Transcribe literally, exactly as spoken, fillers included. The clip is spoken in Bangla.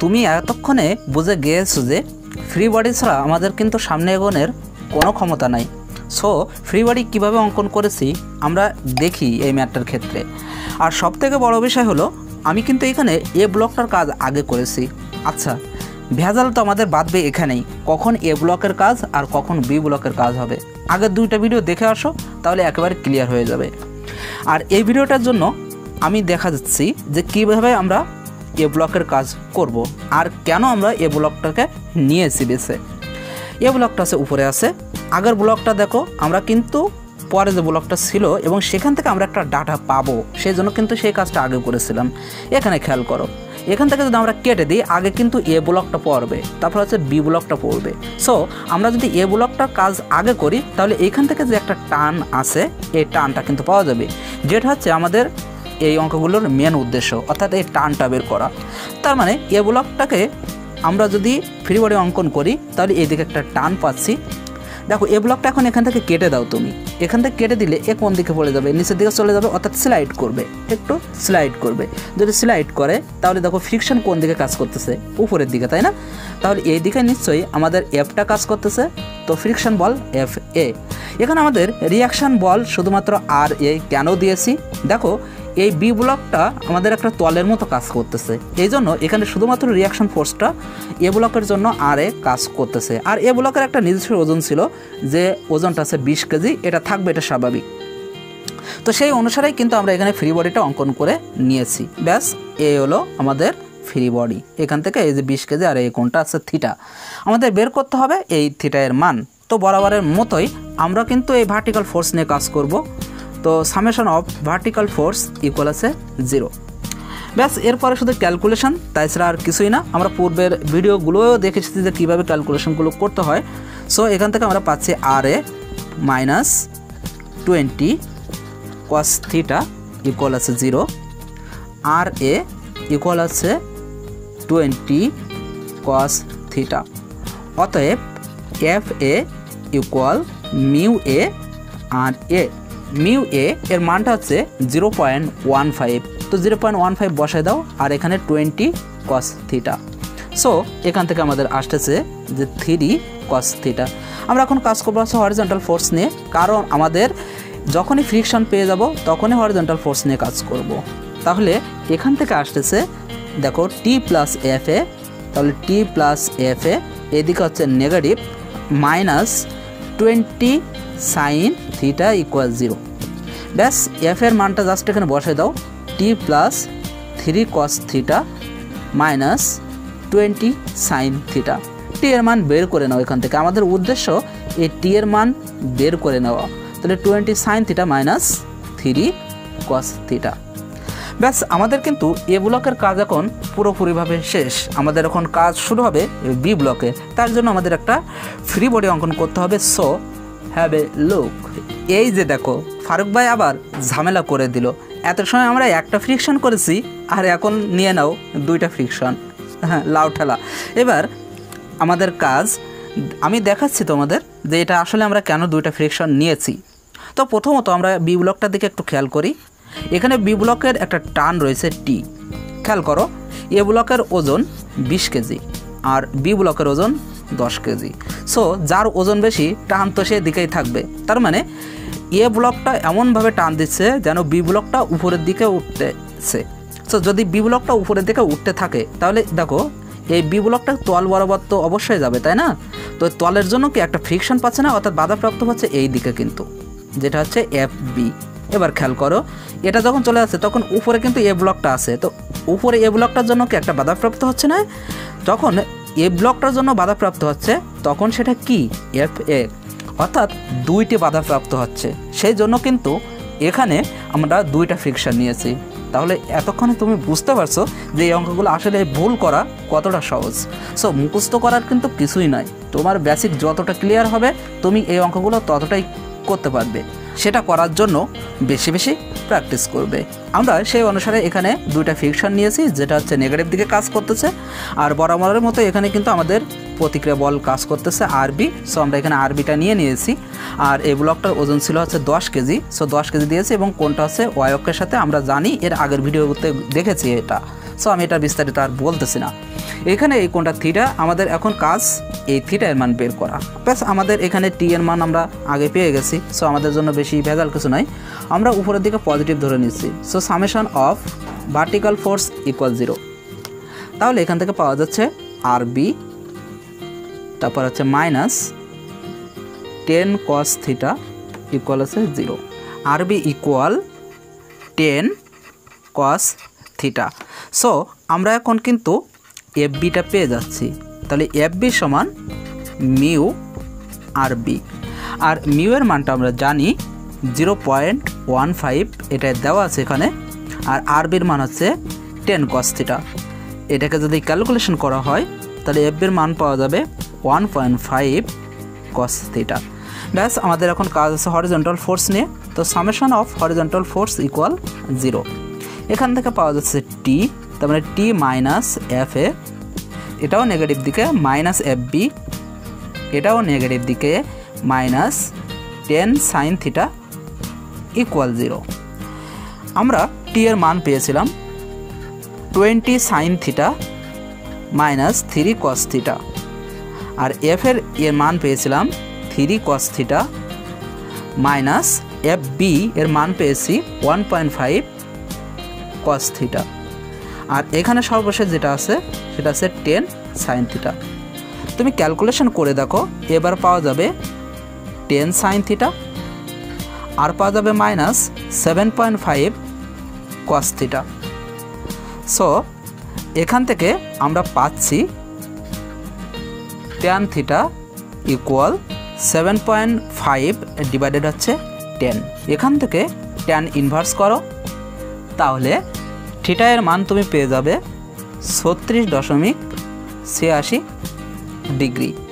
তুমি এতক্ষণে বুঝে গিয়েছো যে ফ্রি বডি ছাড়া আমাদের কিন্তু সামনে এগোনোর কোনো ক্ষমতা নাই। সো ফ্রি বডি কীভাবে অঙ্কন করেছি আমরা দেখি এই ম্যাথটার ক্ষেত্রে। আর সবথেকে বড় বিষয় হলো আমি কিন্তু এখানে এ ব্লকটার কাজ আগে করেছি। আচ্ছা, ভেজাল তো আমাদের বাঁধবে এখানেই, কখন এ ব্লকের কাজ আর কখন বি ব্লকের কাজ হবে। আগের দুইটা ভিডিও দেখে আসো, তাহলে একেবারে ক্লিয়ার হয়ে যাবে। আর এই ভিডিওটার জন্য আমি দেখা যাচ্ছি যে কীভাবে আমরা এ ব্লকের কাজ করব আর কেন আমরা এ ব্লকটাকে নিয়েছি বেছে। এ ব্লকটা আছে উপরে আছে, আগের ব্লকটা দেখো আমরা কিন্তু পরে যে ব্লকটা ছিল এবং সেখান থেকে আমরা একটা ডাটা পাবো, সেই জন্য কিন্তু সেই কাজটা আগে করেছিলাম। এখানে খেয়াল করো, এখান থেকে যদি আমরা কেটে দিই আগে কিন্তু এ ব্লকটা পড়বে, তারপর হচ্ছে বি ব্লকটা পড়বে। সো আমরা যদি এ ব্লকটার কাজ আগে করি তাহলে এইখান থেকে যে একটা টান আছে এই টানটা কিন্তু পাওয়া যাবে, যেটা হচ্ছে আমাদের এই অঙ্কগুলোর মেন উদ্দেশ্য, অর্থাৎ এই টানটা বের করা। তার মানে এ ব্লকটাকে আমরা যদি ফ্রি বডি অঙ্কন করি তাহলে এইদিকে একটা টান পাচ্ছি। দেখো এ ব্লকটা এখন এখান থেকে কেটে দাও, তুমি এখান থেকে কেটে দিলে এ কোন দিকে পড়ে যাবে, নিচের দিকে চলে যাবে, অর্থাৎ স্লাইড করবে, একটু স্লাইড করবে। যদি স্লাইড করে তাহলে দেখো ফ্রিকশন কোন দিকে কাজ করতেছে, উপরের দিকে, তাই না? তাহলে এই দিকে নিশ্চয়ই আমাদের এফটা কাজ করতেছে, তো ফ্রিকশন বল এফ এ। এখানে আমাদের রিয়াকশান বল শুধুমাত্র আর এ কেন দিয়েছি, দেখো এই বি ব্লকটা আমাদের একটা তলের মতো কাজ করতেছে, এই জন্য এখানে শুধুমাত্র রিয়াকশন ফোর্সটা এ ব্লকের জন্য আর এ কাজ করতেছে। আর এ ব্লকের একটা নিজস্ব ওজন ছিল, যে ওজনটা আছে বিশ কেজি, এটা থাকবে, এটা স্বাভাবিক। তো সেই অনুসারেই কিন্তু আমরা এখানে ফ্রি বডিটা অঙ্কন করে নিয়েছি। ব্যাস, এ হলো আমাদের ফ্রি বডি। এখান থেকে এই যে বিশ কেজি আর এই কোণটা আছে থিটা, আমাদের বের করতে হবে এই থিটা এর মান। তো বরাবরের মতোই আমরা কিন্তু এই ভার্টিক্যাল ফোর্স নিয়ে কাজ করব। তো summation of vertical force equal আছে জিরো। ব্যাস, এরপরে শুধু ক্যালকুলেশন, তাই ছাড়া আর কিছুই না। আমরা পূর্বের ভিডিওগুলোও দেখেছি যে কীভাবে ক্যালকুলেশনগুলো করতে হয়। সো এখান থেকে আমরা পাচ্ছি R A minus twenty cos theta equal আছে জিরো, আর এ ইকুয়াল আছে টোয়েন্টি কস থিটা। অতএব F A equal mu R, A এ মিউ এ এর মানটা হচ্ছে জিরো পয়েন্ট ওয়ান ফাইভ। তো জিরো পয়েন্ট ওয়ান ফাইভ বসাই দাও, আর এখানে টোয়েন্টি কস থিটা। সো এখান থেকে আমাদের আসতেছে যে থ্রি কস থিটা। আমরা এখন কাজ করবো হচ্ছে হরিজন্টাল ফোর্স নিয়ে, কারণ আমাদের যখনই ফ্রিকশন পেয়ে যাব তখনই হরিজন্টাল ফোর্স নিয়ে কাজ করব। তাহলে এখান থেকে আসতেছে দেখো টি প্লাস এফ এ, তাহলে টি প্লাস এফ এ এদিকে হচ্ছে negative minus twenty sine theta equal zero. ব্যাস, এফ এর মানটা জাস্ট এখানে বসে দাও, T plus three cos theta minus twenty sine theta. T এর মান বের করে নাও এখান থেকে, আমাদের উদ্দেশ্য এই টি এর মান বের করে নেওয়া। তাহলে twenty sine theta minus three cos theta. ব্যাস, আমাদের কিন্তু এ ব্লকের কাজ এখন পুরোপুরিভাবে শেষ। আমাদের এখন কাজ শুরু হবে বি ব্লকে। তার জন্য আমাদের একটা ফ্রি বডি অঙ্কন করতে হবে। So have a look. এই যে দেখো ফারুক ভাই আবার ঝামেলা করে দিল। এত সময় আমরা একটা ফ্রিকশন করেছি আর এখন নিয়ে নাও দুইটা ফ্রিকশন, হ্যাঁ লাউ ঠেলা। এবার আমাদের কাজ আমি দেখাচ্ছি তোমাদের যে এটা আসলে আমরা কেন দুইটা ফ্রিকশন নিয়েছি। তো প্রথমত আমরা বি ব্লকটার দিকে একটু খেয়াল করি। এখানে বি ব্লকের একটা টান রয়েছে টি, খেয়াল করো। এ ব্লকের ওজন বিশ কেজি আর বি ব্লকের ওজন দশ কেজি। সো যার ওজন বেশি টান তো সে দিকেই থাকবে। তার মানে এ ব্লকটা এমনভাবে টান দিচ্ছে যেন বি ব্লকটা উপরের দিকে উঠতেছে। সো যদি বি ব্লকটা উপরের দিকে উঠতে থাকে তাহলে দেখো এই বি ব্লকটা তল বরাবর তো অবশ্যই যাবে, তাই না? তো তলের জন্য কি একটা ফ্রিকশন পাচ্ছে না, অর্থাৎ বাধাপ্রাপ্ত হচ্ছে এই দিকে কিন্তু, যেটা হচ্ছে এফ বি। এবার খেয়াল করো, এটা যখন চলে আসছে তখন উপরে কিন্তু এ ব্লকটা আছে, তো উপরে এ ব্লকটার জন্য কি একটা বাধাপ্রাপ্ত হচ্ছে না? যখন এ ব্লকটার জন্য বাধাপ্রাপ্ত হচ্ছে তখন সেটা কি এফ এ, অর্থাৎ দুইটি বাধাপ্রাপ্ত হচ্ছে। সেই জন্য কিন্তু এখানে আমরা দুইটা ফ্রিকশন নিয়েছি। তাহলে এতক্ষণে তুমি বুঝতে পারছো যে এই অঙ্কগুলো আসলে ভুল করা কতটা সহজ। সো মুখস্থ করার কিন্তু কিছুই নয়, তোমার বেসিক যতটা ক্লিয়ার হবে তুমি এই অঙ্কগুলো ততটাই করতে পারবে। সেটা করার জন্য বেশি বেশি প্র্যাকটিস করবে। আমরা সেই অনুসারে এখানে দুইটা ফ্রিকশন নিয়েছি, যেটা হচ্ছে নেগেটিভ দিকে কাজ করতেছে, আর বরাবরের মতো এখানে কিন্তু আমাদের প্রতিক্রিয়া বল কাজ করতেছে আরবি। সো আমরা এখানে আরবিটা নিয়ে নিয়েছি। আর এই ব্লকটার ওজন ছিল হচ্ছে দশ কেজি। সো দশ কেজি দিয়েছি এবং কোনটা হচ্ছে ওয়াই অক্ষের সাথে আমরা জানি, এর আগের ভিডিওতে দেখেছি এটা। সো আমি এটা বিস্তারিত আর বলতেছি না। এখানে এই কোণটা থিটা, আমাদের এখন কাজ এই থিটা এর মান বের করা। ব্যাস আমাদের এখানে টি এর মান আমরা আগে পেয়ে গেছি, সো আমাদের জন্য বেশি ভেজাল কিছু নাই। আমরা উপরের দিকে পজিটিভ ধরে নিচ্ছি, so summation of vertical force equal zero. তাহলে এখান থেকে পাওয়া যাচ্ছে আর বি, তারপর হচ্ছে minus ten cos theta equal আছে zero. R B equal ten cos theta. So আমরা এখন কিন্তু এফ বিটা পেয়ে যাচ্ছি। তাহলে এফ বি সমান মিউ আর বি, আর মিউ এর মানটা আমরা জানি জিরো পয়েন্ট ওয়ান ফাইভ, এটা দেওয়া আছে এখানে। আর আর বির মান হচ্ছে টেন কস থিটা। এটাকে যদি ক্যালকুলেশন করা হয় তাহলে এফ বির মান পাওয়া যাবে one point five cos theta. ব্যাস আমাদের এখন কাজ আছে হরিজন্টাল ফোর্স নিয়ে। তো summation of horizontal force equal zero. এখান থেকে পাওয়া যাচ্ছে টি, তার মানে টি মাইনাস এফ এ, এটাও নেগেটিভ দিকে মাইনাস এফ বি, এটাও নেগেটিভ দিকে minus ten sine theta equal zero. আমরা টি এর মান পেয়েছিলাম twenty sine theta minus three cos theta, আর এফ এর এর মান পেয়েছিলাম three cos theta minus F B এর মান পেয়েছি one point five cos theta, আর এখানে সর্বশেষ যেটা আছে সেটা আছে টেন সাইন থিটা। তুমি ক্যালকুলেশন করে দেখো, এবার পাওয়া যাবে টেন সাইন থিটা আর পাওয়া যাবে minus seven point five cos theta. So এখান থেকে আমরা পাচ্ছি tan theta equal seven point five divided হচ্ছে টেন। এখান থেকে ট্যান ইনভার্স করো, তাহলে থিটা এর মান তুমি পেয়ে যাবে ছত্রিশ দশমিক ছিয়াশি ডিগ্রি।